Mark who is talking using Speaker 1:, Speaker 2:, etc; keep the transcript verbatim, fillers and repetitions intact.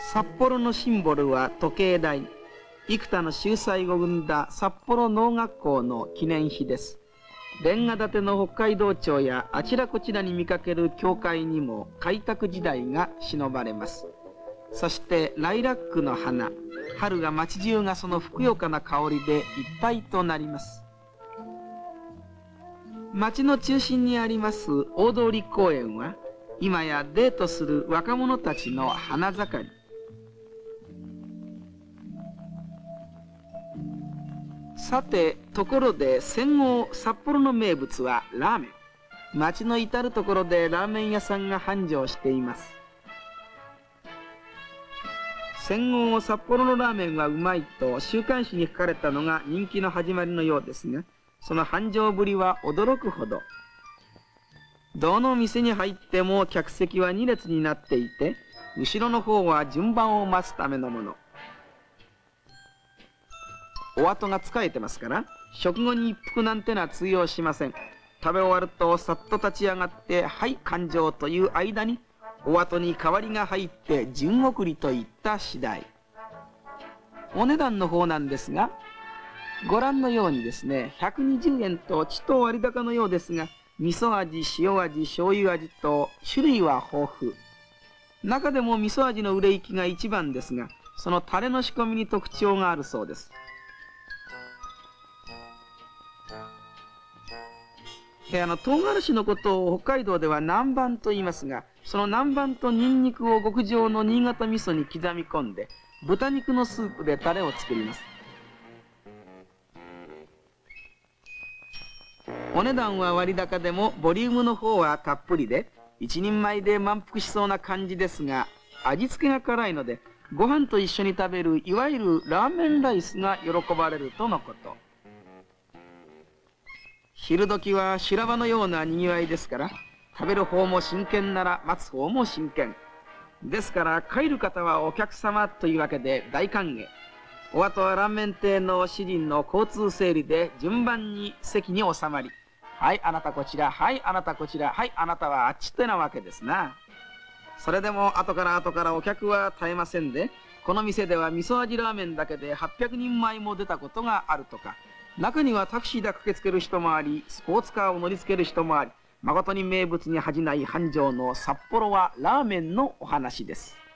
Speaker 1: 札幌のシンボルは時計台。幾多の秀才を生んだ札幌農学校の記念碑です。レンガ建ての北海道庁やあちらこちらに見かける教会にも開拓時代が忍ばれます。そしてライラックの花、春が街中がそのふくよかな香りでいっぱいとなります。街の中心にあります大通公園は、今やデートする若者たちの花盛り。さて、ところで戦後札幌の名物はラーメン。街の至る所でラーメン屋さんが繁盛しています。戦後札幌のラーメンはうまいと週刊誌に書かれたのが人気の始まりのようですが、その繁盛ぶりは驚くほど。どの店に入っても客席はに列になっていて、後ろの方は順番を待つためのもの。お後がつかえてますから、食後に一服なんてのは通用しません。食べ終わるとさっと立ち上がって「はい勘定」という間にお後に代わりが入って順送りといった次第。お値段の方なんですが、ご覧のようにですね、ひゃくにじゅうえんとちと割高のようですが、味噌味、塩味、醤油味と種類は豊富。中でも味噌味の売れ行きが一番ですが、そのタレの仕込みに特徴があるそうです。あの唐辛子のことを北海道では南蛮と言いますが、その南蛮とニンニクを極上の新潟味噌に刻み込んで、豚肉のスープでタレを作ります。お値段は割高でもボリュームの方はたっぷりで、一人前で満腹しそうな感じですが、味付けが辛いのでご飯と一緒に食べるいわゆるラーメンライスが喜ばれるとのこと。昼時は修羅場のようなにぎわいですから、食べる方も真剣なら待つ方も真剣ですから、帰る方はお客様というわけで大歓迎。お後はラーメン亭の主人の交通整理で順番に席に収まり、はいあなたこちら、はいあなたこちら、はいあなたはあっちってなわけですな。それでも後から後からお客は絶えませんで、この店では味噌味ラーメンだけではっぴゃくにんまいも出たことがあるとか。中にはタクシーで駆けつける人もあり、スポーツカーを乗りつける人もあり、誠に名物に恥じない繁盛の札幌はラーメンのお話です。